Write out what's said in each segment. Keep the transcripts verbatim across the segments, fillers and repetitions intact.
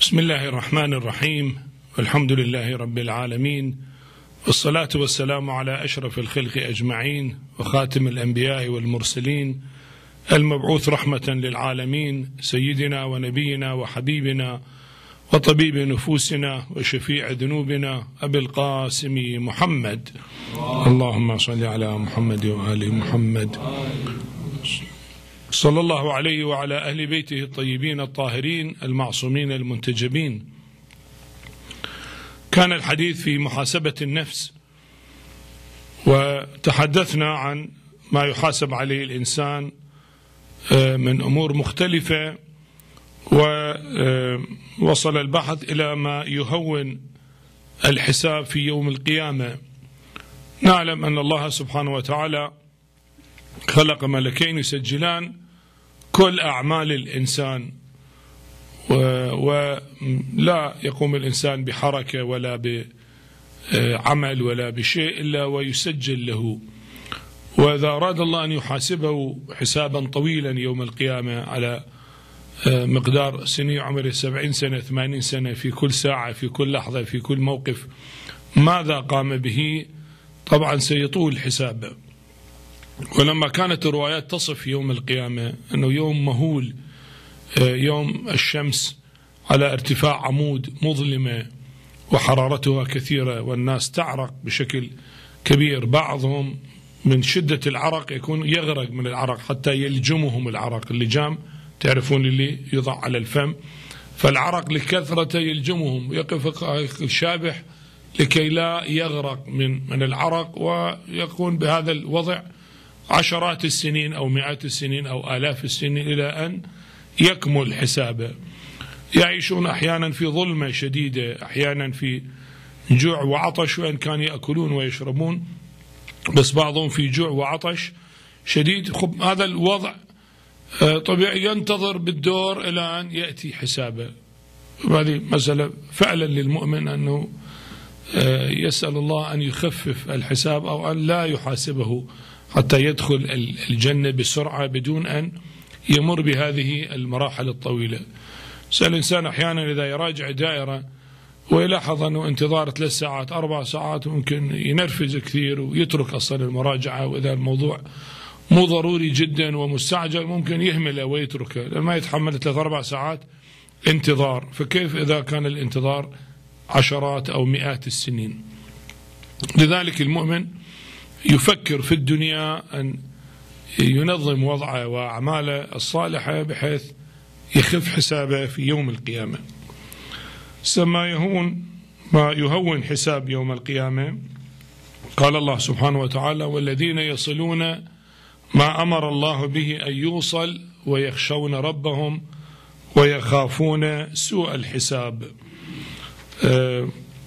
بسم الله الرحمن الرحيم، والحمد لله رب العالمين، والصلاة والسلام على أشرف الخلق أجمعين وخاتم الأنبياء والمرسلين المبعوث رحمة للعالمين، سيدنا ونبينا وحبيبنا وطبيب نفوسنا وشفيع ذنوبنا أبي القاسم محمد. اللهم صل على محمد وآل محمد، صلى الله عليه وعلى أهل بيته الطيبين الطاهرين المعصومين المنتجبين. كان الحديث في محاسبة النفس، وتحدثنا عن ما يحاسب عليه الإنسان من أمور مختلفة، ووصل البحث إلى ما يهون الحساب في يوم القيامة. نعلم أن الله سبحانه وتعالى خلق ملكين يسجلان كل أعمال الإنسان، ولا يقوم الإنسان بحركة ولا بعمل ولا بشيء إلا ويسجل له. وإذا أراد الله أن يحاسبه حسابا طويلا يوم القيامة على مقدار سنين عمره سبعين سنة ثمانين سنة، في كل ساعة في كل لحظة في كل موقف ماذا قام به، طبعا سيطول حسابه. ولما كانت الروايات تصف يوم القيامة أنه يوم مهول، يوم الشمس على ارتفاع عمود مظلمة وحرارتها كثيرة والناس تعرق بشكل كبير، بعضهم من شدة العرق يكون يغرق من العرق حتى يلجمهم العرق، اللجام تعرفون اللي يضع على الفم، فالعرق لكثرة يلجمهم، يقف الشابح لكي لا يغرق من من العرق، ويكون بهذا الوضع عشرات السنين أو مئات السنين أو آلاف السنين إلى أن يكمل حسابه. يعيشون أحيانا في ظلمة شديدة، أحيانا في جوع وعطش، وإن كانوا يأكلون ويشربون بس بعضهم في جوع وعطش شديد. هذا الوضع طبيعي، ينتظر بالدور إلى أن يأتي حسابه. هذه مسألة فعلا للمؤمن أنه يسأل الله أن يخفف الحساب أو أن لا يحاسبه حتى يدخل الجنة بسرعة بدون أن يمر بهذه المراحل الطويلة. سأل الإنسان أحيانا إذا يراجع دائرة ويلاحظ أنه انتظار ثلاث ساعات أربع ساعات ممكن ينرفز كثير ويترك أصلا المراجعة، وإذا الموضوع مو ضروري جدا ومستعجل ممكن يهمله ويتركه لأن ما يتحمل ثلاث أربع ساعات انتظار، فكيف إذا كان الانتظار عشرات أو مئات السنين؟ لذلك المؤمن يفكر في الدنيا أن ينظم وضعه وأعماله الصالحة بحيث يخف حسابه في يوم القيامة. سما يهون ما يهون حساب يوم القيامة، قال الله سبحانه وتعالى: والذين يصلون ما أمر الله به أن يوصل ويخشون ربهم ويخافون سوء الحساب. أه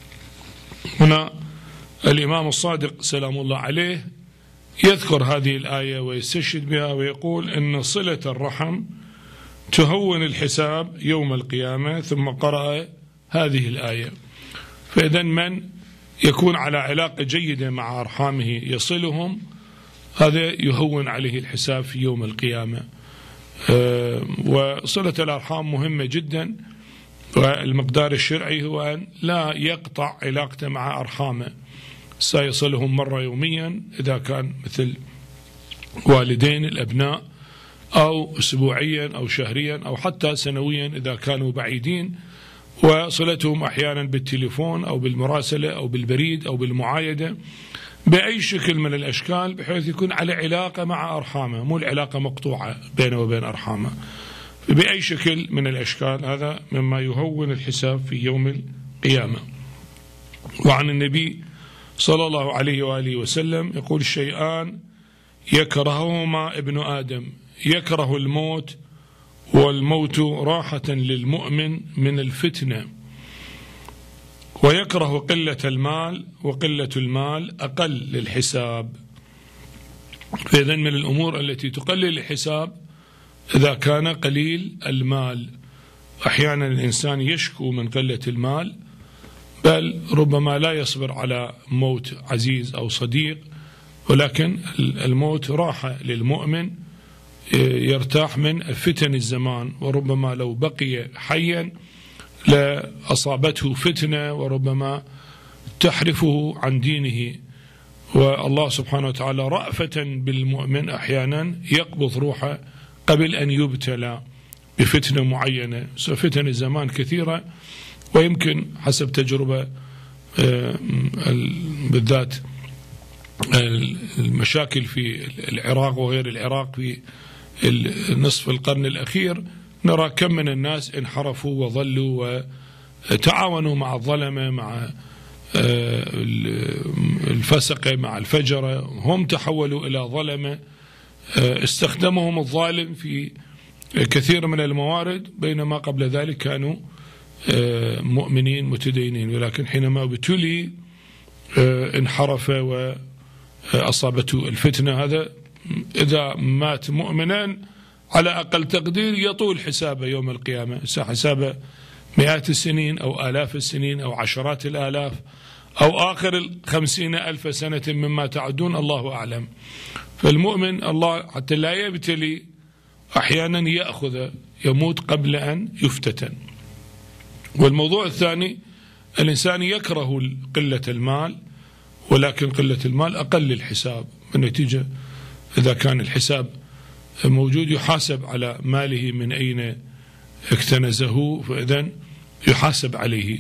هنا الإمام الصادق سلام الله عليه يذكر هذه الآية ويستشهد بها ويقول إن صلة الرحم تهون الحساب يوم القيامة، ثم قرأ هذه الآية. فإذا من يكون على علاقة جيدة مع أرحامه يصلهم، هذا يهون عليه الحساب في يوم القيامة. أه وصلة الأرحام مهمة جدا، والمقدار الشرعي هو أن لا يقطع علاقته مع أرحامه، سيصلهم مرة يوميا إذا كان مثل والدين الأبناء، أو أسبوعيا أو شهريا أو حتى سنويا إذا كانوا بعيدين، وصلتهم أحيانا بالتليفون أو بالمراسلة أو بالبريد أو بالمعايدة بأي شكل من الأشكال، بحيث يكون على علاقة مع أرحامه، مو العلاقة مقطوعة بينه وبين أرحامه، بأي شكل من الأشكال. هذا مما يهون الحساب في يوم القيامة. وعن النبي صلى الله عليه وآله وسلم يقول: شيئان يكرههما ابن آدم، يكره الموت، والموت راحة للمؤمن من الفتنة، ويكره قلة المال، وقلة المال أقل للحساب. فإذن من الأمور التي تقلل الحساب إذا كان قليل المال. أحيانا الإنسان يشكو من قلة المال، بل ربما لا يصبر على موت عزيز أو صديق، ولكن الموت راحة للمؤمن يرتاح من فتن الزمان، وربما لو بقي حيا لأصابته فتنة وربما تحرفه عن دينه. والله سبحانه وتعالى رأفة بالمؤمن أحيانا يقبض روحه قبل أن يبتلى بفتنة معينة. فتن الزمان كثيرة، ويمكن حسب تجربة بالذات المشاكل في العراق وغير العراق في نصف القرن الأخير، نرى كم من الناس انحرفوا وظلوا وتعاونوا مع الظلمة، مع الفسقة، مع الفجرة، هم تحولوا إلى ظلمة استخدمهم الظالم في كثير من الموارد، بينما قبل ذلك كانوا مؤمنين متدينين، ولكن حينما ابتلي انحرف وأصابته الفتنة. هذا إذا مات مؤمنا على أقل تقدير يطول حسابه يوم القيامة، حسابه مئات السنين أو آلاف السنين أو عشرات الآلاف أو آخر الخمسين ألف سنة مما تعدون، الله أعلم. فالمؤمن الله حتى لا يبتلي أحيانا يأخذ يموت قبل أن يفتتن. والموضوع الثاني، الإنسان يكره قلة المال، ولكن قلة المال أقل الحساب، بالنتيجة إذا كان الحساب موجود يحاسب على ماله من أين اكتنزه، فإذن يحاسب عليه.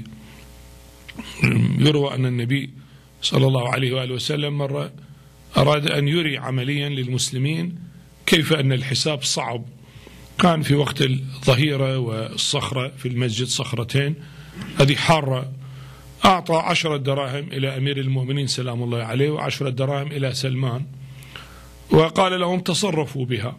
يروى أن النبي صلى الله عليه وآله وسلم مرة أراد أن يري عمليا للمسلمين كيف أن الحساب صعب. كان في وقت الظهيرة والصخرة في المسجد، صخرتين هذه حارة، أعطى عشرة دراهم إلى أمير المؤمنين سلام الله عليه وعشرة دراهم إلى سلمان، وقال لهم تصرفوا بها.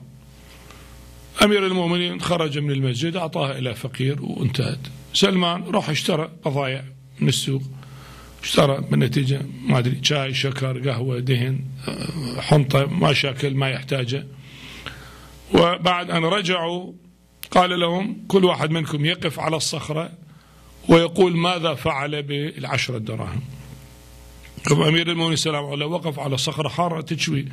أمير المؤمنين خرج من المسجد أعطاها إلى فقير وانتهت. سلمان راح اشترى بضائع من السوق، اشترى بالنتيجة ما أدري شاي، شكر، قهوة، دهن، حنطة، ما شاكل ما يحتاجه. وبعد أن رجعوا قال لهم كل واحد منكم يقف على الصخرة ويقول ماذا فعل بالعشرة دراهم. أمير المؤمنين سلام الله وقف على صخرة حارة تشوي،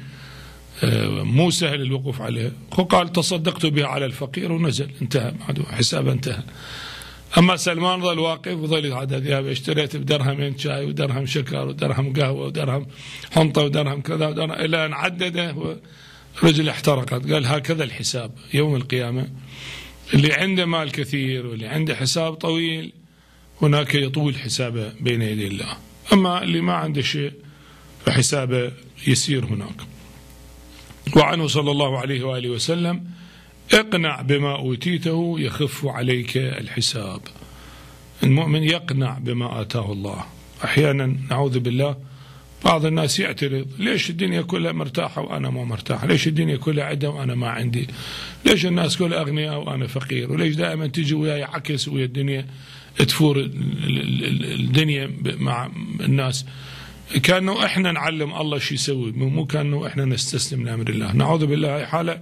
مو سهل الوقوف عليها، قال تصدقت بها على الفقير ونزل، انتهى حسابه انتهى. أما سلمان ظل واقف وظل هذا ذهب اشتريت بدرهمين شاي ودرهم شكر ودرهم قهوة ودرهم حنطة ودرهم كذا ودرهم، إلى أن عدده ورجل احترقت. قال هكذا الحساب يوم القيامة، اللي عنده مال كثير واللي عنده حساب طويل هناك يطول حسابه بين يدي الله، أما اللي ما عنده شيء فحسابه يسير هناك. وعنه صلى الله عليه وآله وسلم اقنع بما أوتيته يخف عليك الحساب. المؤمن يقنع بما آتاه الله. أحيانا نعوذ بالله بعض الناس يعترض، ليش الدنيا كلها مرتاحة وأنا ما مرتاح؟ ليش الدنيا كلها عدة وأنا ما عندي؟ ليش الناس كلها أغنياء وأنا فقير؟ وليش دائما تجي وياي عكس ويا الدنيا تفور الدنيا مع الناس؟ كانوا احنا نعلم الله شو يسوي، مو كانوا احنا نستسلم لأمر الله. نعوذ بالله، هاي حالة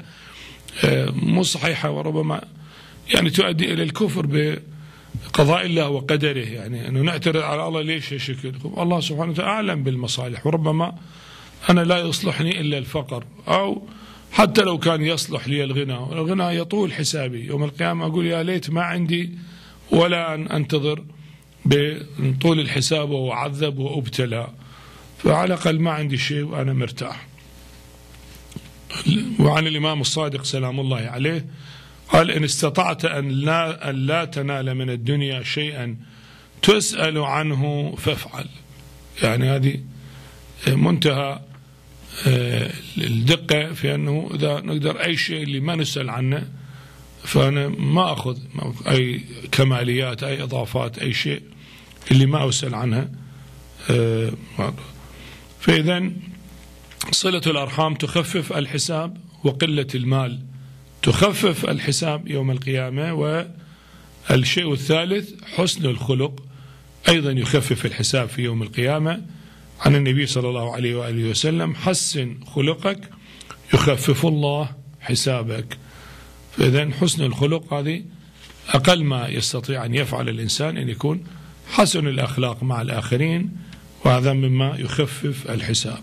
مو صحيحة، وربما يعني تؤدي إلى الكفر بقضاء الله وقدره، يعني أنه نعترض على الله ليش هالشكل. الله سبحانه وتعالى أعلم بالمصالح، وربما أنا لا يصلحني إلا الفقر، أو حتى لو كان يصلح لي الغنى، والغنى يطول حسابي يوم القيامة، أقول يا ليت ما عندي ولا أن أنتظر بطول الحساب وأعذب وأبتلى، فعلى الأقل ما عندي شيء وأنا مرتاح. وعن الإمام الصادق سلام الله عليه قال إن استطعت أن لا, أن لا تنال من الدنيا شيئا تسأل عنه فافعل. يعني هذه منتهى الدقة في أنه إذا نقدر أي شيء اللي ما نسأل عنه فأنا ما أخذ أي كماليات، أي إضافات، أي شيء اللي ما أسأل عنها. فإذا صلة الأرحام تخفف الحساب، وقلة المال تخفف الحساب يوم القيامة. والشيء الثالث حسن الخلق أيضا يخفف الحساب في يوم القيامة. عن النبي صلى الله عليه وآله وسلم حسن خلقك يخفف الله حسابك. فإذا حسن الخلق هذه أقل ما يستطيع أن يفعل الإنسان، أن يكون حسن الأخلاق مع الآخرين، وهذا مما يخفف الحساب.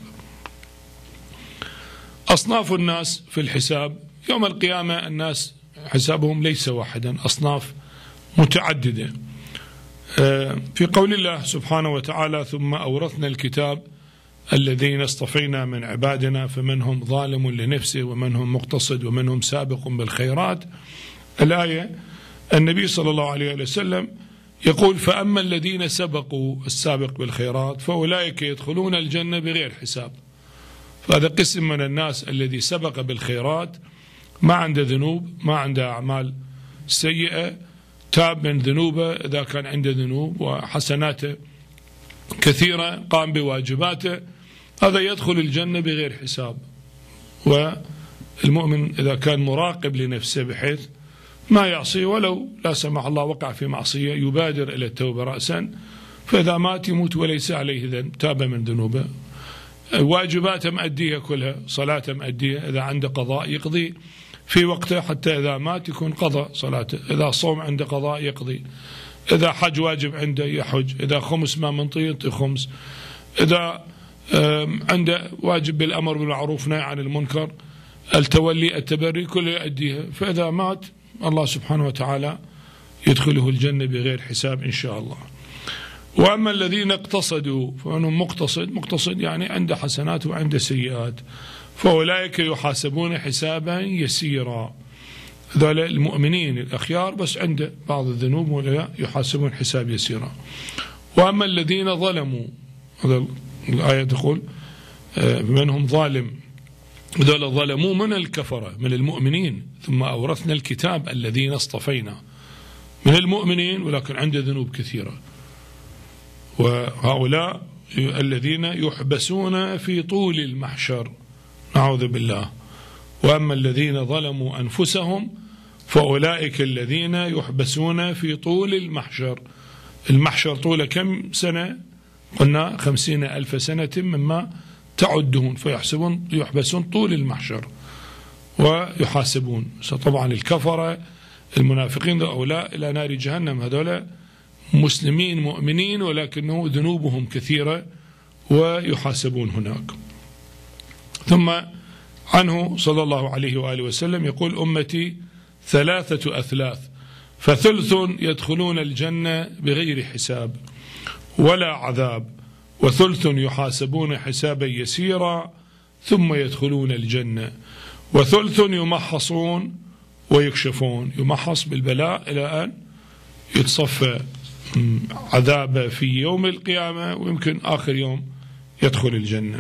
أصناف الناس في الحساب يوم القيامة، الناس حسابهم ليس واحدا، أصناف متعددة. في قول الله سبحانه وتعالى: ثم أورثنا الكتاب الذين اصطفينا من عبادنا فمنهم ظالم لنفسه ومنهم مقتصد ومنهم سابق بالخيرات. الآية النبي صلى الله عليه وسلم يقول: فأما الذين سبقوا السابق بالخيرات فأولئك يدخلون الجنة بغير حساب. فهذا قسم من الناس الذي سبق بالخيرات، ما عنده ذنوب، ما عنده أعمال سيئة، تاب من ذنوبه إذا كان عنده ذنوب، وحسناته كثيرة، قام بواجباته، هذا يدخل الجنة بغير حساب. والمؤمن إذا كان مراقب لنفسه بحيث ما يعصي، ولو لا سمح الله وقع في معصية، يبادر إلى التوبة رأسا، فإذا مات يموت وليس عليه ذنب، تاب من ذنوبه، واجباته مأديها كلها، صلاته مأديها، إذا عنده قضاء يقضي في وقته حتى إذا مات يكون قضى صلاته، إذا صوم عنده قضاء يقضي، إذا حج واجب عنده يحج، إذا خمس ما منطي ينطي خمس، إذا عنده واجب بالأمر بالمعروف نهي عن المنكر، التولي التبري كله يؤديها، فإذا مات الله سبحانه وتعالى يدخله الجنة بغير حساب إن شاء الله. وأما الذين اقتصدوا فإنهم مقتصد، مقتصد يعني عنده حسنات وعنده سيئات، فأولئك يحاسبون حسابا يسيرا. ذول المؤمنين الأخيار بس عنده بعض الذنوب ولا يحاسبون حساب يسيرا. وأما الذين ظلموا، الآية تقول منهم ظالم، ذول ظلموا من الكفرة من المؤمنين، ثم أورثنا الكتاب الذين اصطفينا من المؤمنين ولكن عنده ذنوب كثيرة. وهؤلاء الذين يحبسون في طول المحشر، نعوذ بالله. وأما الذين ظلموا أنفسهم فأولئك الذين يحبسون في طول المحشر. المحشر طوله كم سنة؟ قلنا خمسين ألف سنة مما تعدون، فيحسبون يحبسون طول المحشر ويحاسبون. طبعا الكفرة المنافقين هؤلاء إلى نار جهنم، هذول مسلمين مؤمنين ولكنه ذنوبهم كثيرة ويحاسبون هناك. ثم عنه صلى الله عليه وآله وسلم يقول: أمتي ثلاثة أثلاث، فثلث يدخلون الجنة بغير حساب ولا عذاب، وثلث يحاسبون حسابا يسيرا ثم يدخلون الجنة، وثلث يمحصون ويكشفون. يمحص بالبلاء إلى أن يتصفى عذابه في يوم القيامة، ويمكن آخر يوم يدخل الجنة.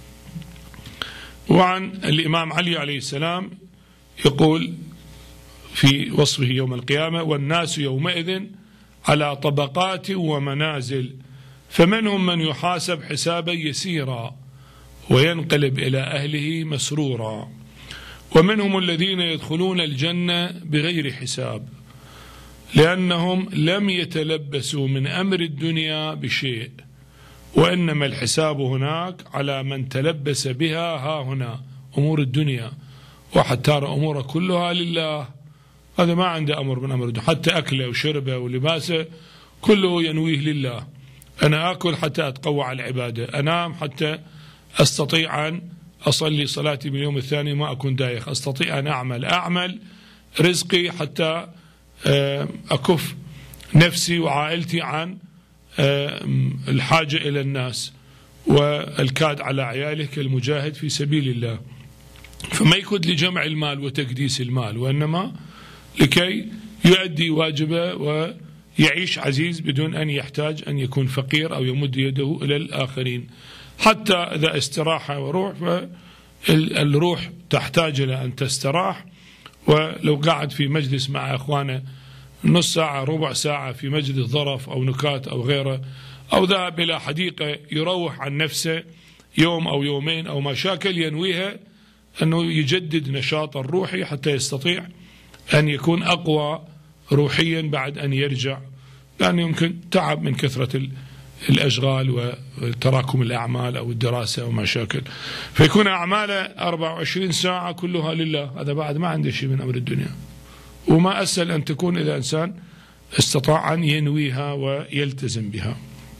وعن الإمام علي عليه السلام يقول في وصفه يوم القيامة: والناس يومئذ على طبقات ومنازل، فمنهم من يحاسب حسابا يسيرا وينقلب إلى أهله مسرورا، ومنهم الذين يدخلون الجنة بغير حساب لأنهم لم يتلبسوا من أمر الدنيا بشيء، وإنما الحساب هناك على من تلبس بها ها هنا، أمور الدنيا. واحد ترى أموره كلها لله، هذا ما عنده أمر من أمر الدنيا، حتى أكله وشربه ولباسه كله ينويه لله. أنا أكل حتى أتقوى على العبادة، أنام حتى أستطيع أن أصلي صلاتي من اليوم الثاني ما أكون دايخ، أستطيع أن أعمل أعمل رزقي حتى أكف نفسي وعائلتي عن الحاجة إلى الناس، والكاد على عياله كالمجاهد في سبيل الله. فما يكد لجمع المال وتكديس المال، وإنما لكي يؤدي واجبه ويعيش عزيز بدون أن يحتاج أن يكون فقير أو يمد يده إلى الآخرين. حتى إذا استراح وروح، فالروح تحتاج إلى أن تستراح، ولو قاعد في مجلس مع أخوانه نص ساعة ربع ساعة في مجلس ظرف أو نكات أو غيره، أو ذهب إلى حديقة يروح عن نفسه يوم أو يومين أو مشاكل ينويها، أنه يجدد نشاط الروحي حتى يستطيع أن يكون أقوى روحيا بعد أن يرجع، لأنه يمكن تعب من كثرة الأشغال وتراكم الأعمال أو الدراسة أو مشاكل، فيكون أعماله أربعة وعشرين ساعة كلها لله. هذا بعد ما عنده شيء من أمر الدنيا، وما أسهل أن تكون إذا إنسان استطاع أن ينويها ويلتزم بها.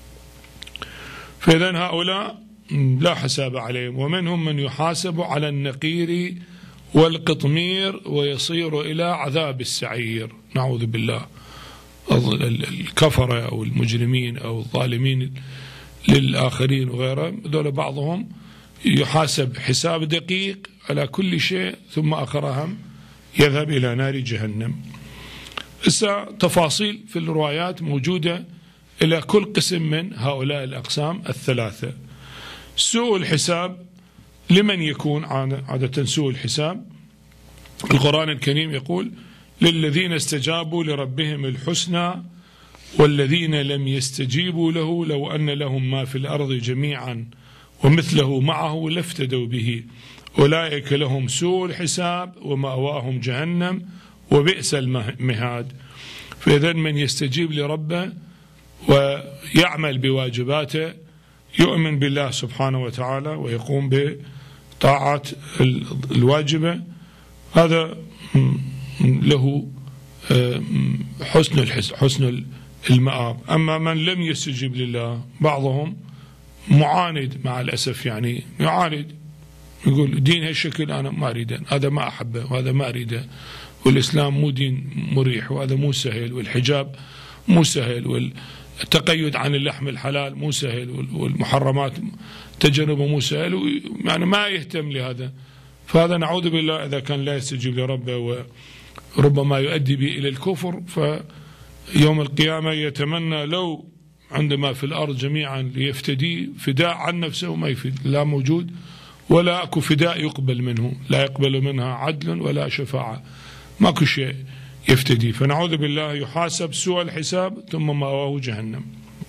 فإذن هؤلاء لا حساب عليهم. ومنهم من يحاسب على النقير والقطمير ويصير إلى عذاب السعير، نعوذ بالله. الكفرة أو المجرمين أو الظالمين للآخرين وغيره، ذولا بعضهم يحاسب حساب دقيق على كل شيء، ثم آخرهم يذهب إلى نار جهنم. إسا تفاصيل في الروايات موجودة إلى كل قسم من هؤلاء الأقسام الثلاثة. سوء الحساب لمن يكون عادة سوء الحساب؟ القرآن الكريم يقول: للذين استجابوا لربهم الحسنى والذين لم يستجيبوا له لو أن لهم ما في الأرض جميعا ومثله معه لافتدوا به أولئك لهم سوء الحساب ومأواهم جهنم وبئس المهاد. فإذا من يستجيب لربه ويعمل بواجباته، يؤمن بالله سبحانه وتعالى ويقوم بطاعة الواجبة، هذا له حسن الحس حسن المآب. أما من لم يستجيب لله، بعضهم معاند مع الأسف، يعني يعاند، يقول دين هالشكل أنا ما أريده، هذا ما أحبه وهذا ما أريده، والإسلام مو دين مريح وهذا مو سهل، والحجاب مو سهل، والتقيد عن اللحم الحلال مو سهل، والمحرمات تجنبه مو سهل، يعني ما يهتم لهذا. فهذا نعوذ بالله إذا كان لا يستجيب لربه وربما يؤدي به إلى الكفر، فيوم القيامة يتمنى لو عندما في الأرض جميعا ليفتدي فداء عن نفسه، ما يفيد، لا موجود ولا أكو فداء يقبل منه، لا يقبل منها عدل ولا شفاعة، ماكو شيء يفتدي. فنعوذ بالله يحاسب سوء الحساب ثم مأواه جهنم.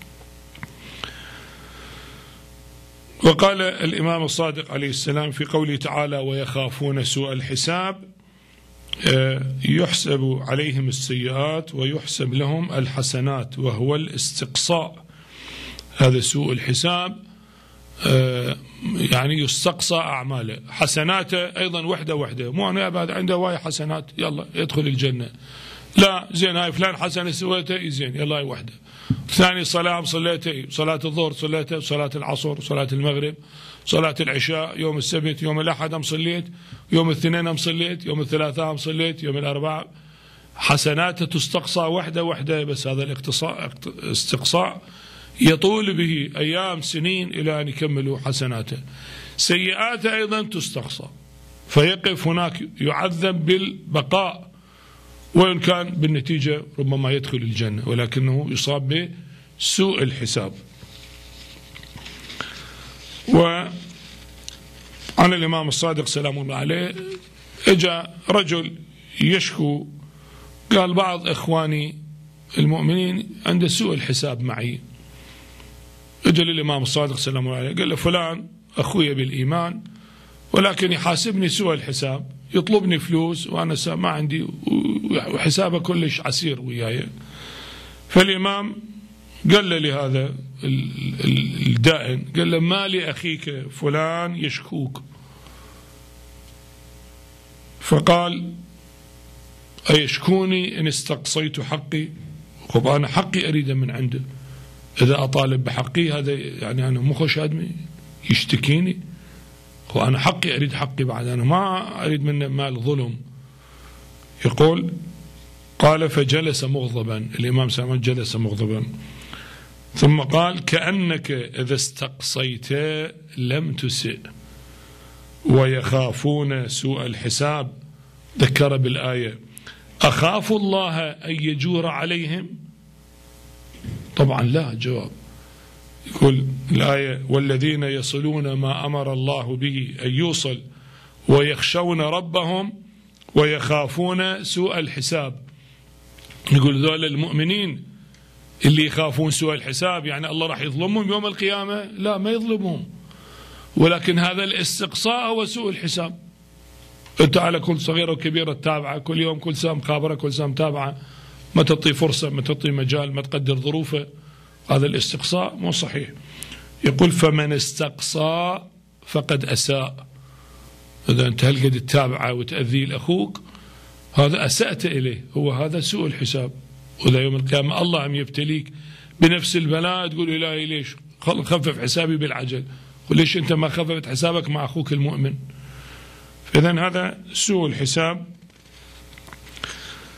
وقال الإمام الصادق عليه السلام في قوله تعالى: ويخافون سوء الحساب، يحسب عليهم السيئات ويحسب لهم الحسنات، وهو الاستقصاء. هذا سوء الحساب، يعني يستقصى أعماله، حسناته أيضا وحده وحده، مو أنا بعد عنده هواية حسنات يلا يدخل الجنة، لا، زين هاي فلان حسنة سويته زين يلا هاي وحده. ثاني صلاة صليته، صلاة الظهر صليته، صلاة العصر، صلاة المغرب، صلاة العشاء، يوم السبت، يوم الأحد أم صليت، يوم الاثنين أم صليت، يوم الثلاثاء أم صليت، يوم الأربعاء، حسناته تستقصى وحده وحده. بس هذا الاقتصاء استقصاء يطول به أيام سنين إلى أن يكملوا حسناته. سيئاته أيضا تستقصى، فيقف هناك يعذب بالبقاء، وإن كان بالنتيجة ربما يدخل الجنة، ولكنه يصاب بسوء الحساب. وعن الإمام الصادق سلام الله عليه اجا رجل يشكو، قال: بعض إخواني المؤمنين عنده سوء الحساب معي. اجا للإمام الصادق سلام الله عليه قال له: فلان أخوي بالإيمان، ولكن يحاسبني سوء الحساب، يطلبني فلوس وأنا ما عندي، وحسابه كلش عسير وياي. فالإمام قال له لهذا الدائن، قال له: ما لأخيك فلان يشكوك. فقال: أيشكوني إن استقصيت حقي؟ خب أنا حقي أريده من عنده، إذا أطالب بحقي هذا يعني أنا مو خوش آدمي يشتكيني، وأنا حقي أريد حقي، بعد أنا ما أريد منه مال ظلم. يقول: قال: فجلس مغضبا، الإمام سلمان جلس مغضبا، ثم قال: كأنك إذا استقصيت لم تسئ ويخافون سوء الحساب. ذكر بالآية: أخاف الله أن يجور عليهم؟ طبعا لا جواب. يقول الآية: والذين يصلون ما أمر الله به أن يوصل ويخشون ربهم ويخافون سوء الحساب. يقول ذول المؤمنين اللي يخافون سوء الحساب، يعني الله راح يظلمهم يوم القيامة؟ لا، ما يظلمهم، ولكن هذا الاستقصاء هو سوء الحساب. أنت على كل صغيرة وكبيرة تتابعه كل يوم، كل ساعة مخابرة، كل ساعة متابعة، ما تعطي فرصة، ما تعطي مجال، ما تقدر ظروفه، هذا الاستقصاء مو صحيح. يقول: فمن استقصى فقد أساء. إذا أنت هل قد تتابعه وتأذي لأخوك، هذا أسأت إليه، هو هذا سوء الحساب. وإذا يوم القيامة الله عم يبتليك بنفس البلاء، تقول: إلهي ليش خفف حسابي بالعجل، وليش أنت ما خففت حسابك مع أخوك المؤمن؟ فإذا هذا سوء الحساب.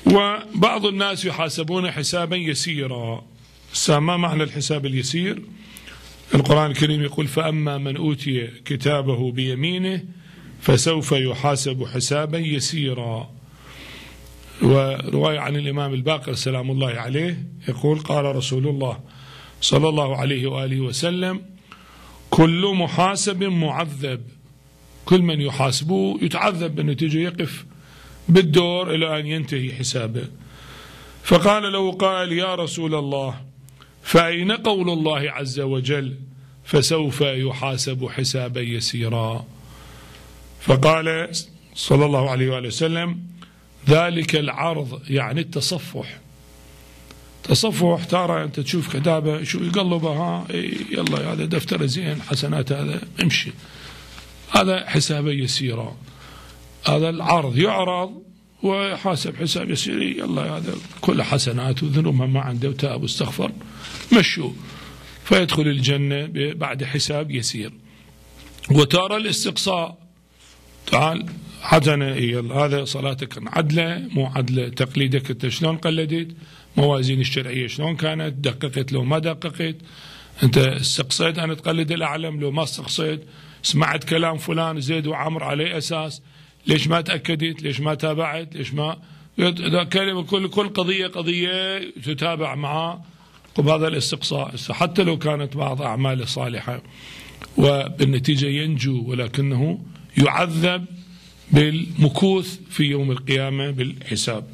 وبعض الناس يحاسبون حسابا يسيرا. ما معنى الحساب اليسير؟ القرآن الكريم يقول فأما من أوتي كتابه بيمينه فسوف يحاسب حسابا يسيرا. ورواية عن الإمام الباقر سلام الله عليه يقول قال رسول الله صلى الله عليه وآله وسلم كل محاسب معذب، كل من يحاسبه يتعذب بنتيجة يقف بالدور إلى أن ينتهي حسابه. فقال له قال يا رسول الله فأين قول الله عز وجل فسوف يحاسب حسابا يسيرا؟ فقال صلى الله عليه وآله وسلم ذلك العرض، يعني التصفح. تصفح ترى أنت تشوف كتابة شو يقلبها يلا هذا دفتر زين حسنات هذا امشي، هذا حسابا يسيرا. هذا العرض يعرض ويحاسب حساب يسير، يلا هذا كل حسنات وذنوبها ما عنده وتاب واستغفر مشوا، فيدخل الجنة بعد حساب يسير. وترى الاستقصاء تعال حسنة هذا صلاتك عدلة مو عدلة، تقليدك انت شلون قلدت، موازين الشرعية شلون كانت، دققت لو ما دققت، انت استقصيت أن تقلد الأعلم لو ما استقصيت، سمعت كلام فلان زيد وعمر عليه أساس ليش ما تأكدت، ليش ما تابعت، ليش ما كلمة كل كل قضية قضية تتابع معه بهذا الاستقصاء. حتى لو كانت بعض أعماله صالحة وبالنتيجة ينجو، ولكنه يعذب بالمكوث في يوم القيامة بالحساب.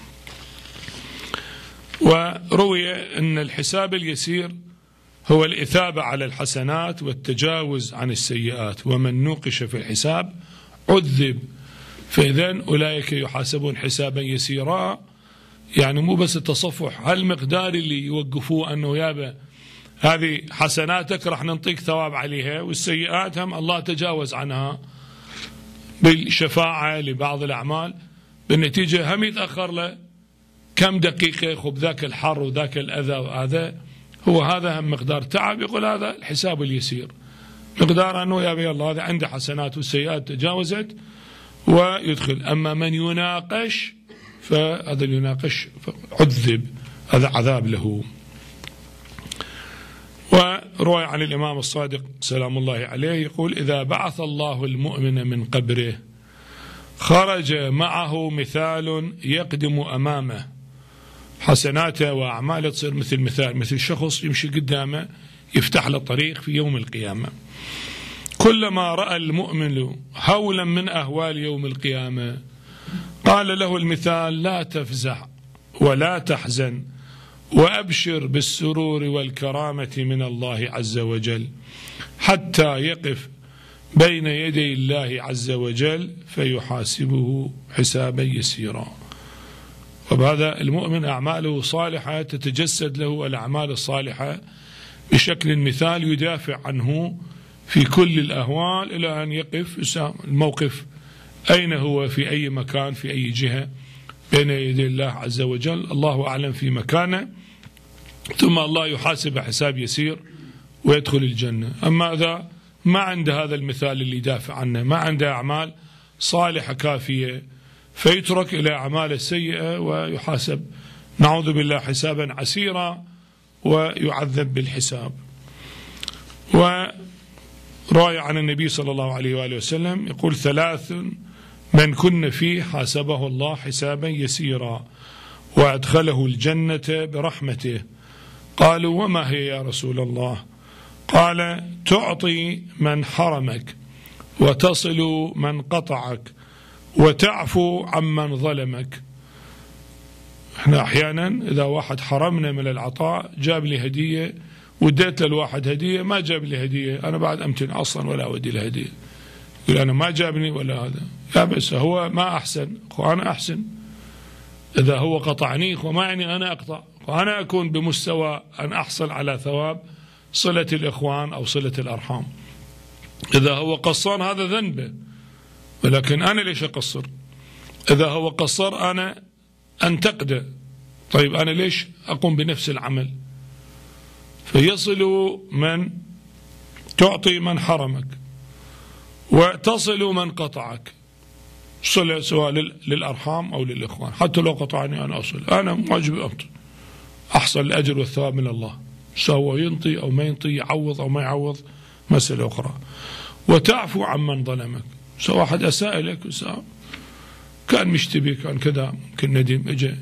وروي أن الحساب اليسير هو الإثابة على الحسنات والتجاوز عن السيئات، ومن نوقش في الحساب عذب. فإذن أولئك يحاسبون حسابا يسيرا، يعني مو بس التصفح، هالمقدار اللي يوقفوه أنه يابا هذه حسناتك راح ننطيك ثواب عليها، والسيئات هم الله تجاوز عنها بالشفاعة لبعض الأعمال، بالنتيجة هم يتأخر له كم دقيقة خب ذاك الحر وذاك الأذى وهذا هو هذا هم مقدار تعب. يقول هذا الحساب اليسير، مقدار أنه يا الله هذا عنده حسنات والسيئات تجاوزت ويدخل. أما من يناقش فهذا اللي يناقش عذب، هذا عذاب له. وروى عن الإمام الصادق سلام الله عليه يقول إذا بعث الله المؤمن من قبره خرج معه مثال يقدم أمامه، حسناته وأعماله تصير مثل مثال، مثل شخص يمشي قدامه يفتح له الطريق في يوم القيامة. كلما رأى المؤمن هولا من أهوال يوم القيامة قال له المثال لا تفزع ولا تحزن وأبشر بالسرور والكرامة من الله عز وجل، حتى يقف بين يدي الله عز وجل فيحاسبه حسابا يسيرا. وبهذا المؤمن أعماله صالحة تتجسد له الأعمال الصالحة بشكل مثال يدافع عنه في كل الأهوال إلى أن يقف الموقف أين هو في أي مكان في أي جهة بين يدي الله عز وجل، الله أعلم في مكانه، ثم الله يحاسب حساب يسير ويدخل الجنة. أما إذا ما عنده هذا المثال اللي يدافع عنه، ما عنده أعمال صالحة كافية، فيترك إلى أعمال السيئة ويحاسب نعوذ بالله حسابا عسيرا ويعذب بالحساب. وروى عن النبي صلى الله عليه وآله وسلم يقول ثلاث من كن فيه حاسبه الله حسابا يسيرا وأدخله الجنة برحمته. قالوا وما هي يا رسول الله؟ قال تعطي من حرمك وتصل من قطعك وتعفو عمن ظلمك. احنا احيانا اذا واحد حرمنا من العطاء جاب لي هدية وديت للواحد هدية ما جاب لي هدية، انا بعد امتن اصلا ولا اودي له هدية، يقول انا ما جابني ولا هذا، لا بس هو ما احسن انا احسن. اذا هو قطعني وما يعني انا اقطع، وانا اكون بمستوى ان احصل على ثواب صلة الاخوان او صلة الارحام. اذا هو قصر هذا ذنبه، ولكن أنا ليش أقصر؟ إذا هو قصر أنا أنتقده، طيب أنا ليش أقوم بنفس العمل؟ فيصل من تعطي من حرمك وتصل من قطعك. صلة سواء للأرحام أو للإخوان، حتى لو قطعني أنا أصل، أنا واجب أنطي، أحصل الأجر والثواب من الله، سواء ينطي أو ما ينطي، يعوض أو ما يعوض، مسألة أخرى. وتعفو عمن ظلمك، سواء واحد أساء لك، كان مشتبه، كان كذا، ممكن ندم، اجى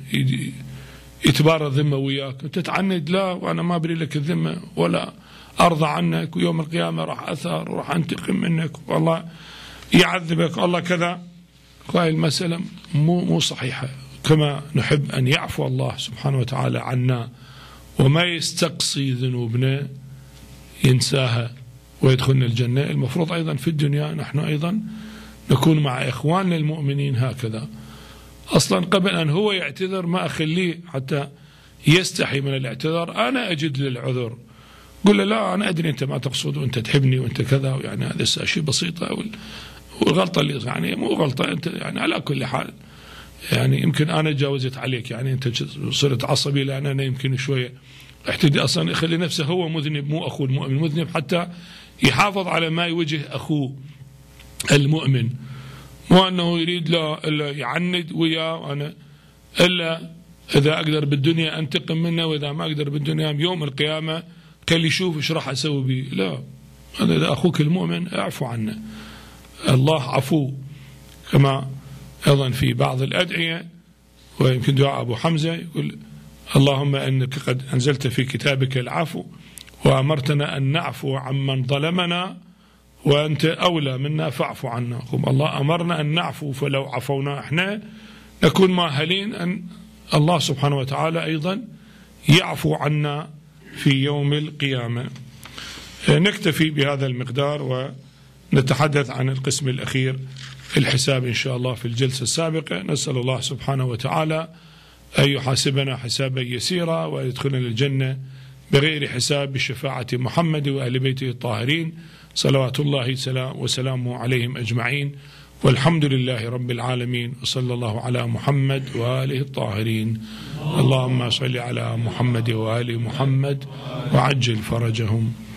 يتبارى الذمة وياك، تتعند، لا وأنا ما أبري لك الذمة ولا أرضى عنك، ويوم القيامة راح أثار وراح أنتقم منك والله يعذبك الله كذا. هاي المسألة مو مو صحيحة. كما نحب أن يعفو الله سبحانه وتعالى عنا وما يستقصي ذنوبنا ينساها ويدخلنا الجنة، المفروض أيضا في الدنيا نحن أيضا نكون مع إخواننا المؤمنين هكذا. أصلا قبل أن هو يعتذر ما أخليه حتى يستحي من الاعتذار، أنا أجد للعذر، قل له لا أنا أدري أنت ما تقصد وأنت تحبني وأنت كذا، يعني هذا شيء بسيطة، والغلطة اللي يعني مو غلطة أنت، يعني على كل حال يعني يمكن أنا جاوزت عليك، يعني أنت صرت عصبي لأن أنا يمكن شوية احتدي، أصلا يخلي نفسه هو مذنب مو أخوه المؤمن مذنب، حتى يحافظ على ما يوجه أخوه المؤمن، مو أنه يريد لا إلا يعند وياه، أنا إلا إذا أقدر بالدنيا أنتقم منه، وإذا ما أقدر بالدنيا يوم القيامة خلي يشوف إيش راح أسوي به. لا، هذا إذا أخوك المؤمن اعفو عنه، الله عفو. كما أيضا في بعض الأدعية، ويمكن دعاء أبو حمزة يقول اللهم إنك قد أنزلت في كتابك العفو وأمرتنا أن نعفو عمن ظلمنا وأنت أولى منا فاعفو عنا. الله أمرنا أن نعفو، فلو عفونا احنا نكون مؤهلين أن الله سبحانه وتعالى أيضا يعفو عنا في يوم القيامة. نكتفي بهذا المقدار ونتحدث عن القسم الأخير الحساب إن شاء الله في الجلسة السابقة. نسأل الله سبحانه وتعالى أن يحاسبنا حسابا يسيرا ويدخلنا الجنة بغير حساب بشفاعة محمد وأهل بيته الطاهرين صلوات الله وسلامه عليهم أجمعين، والحمد لله رب العالمين، وصلى الله على محمد وآله الطاهرين. اللهم صل على محمد وآل محمد وعجل فرجهم.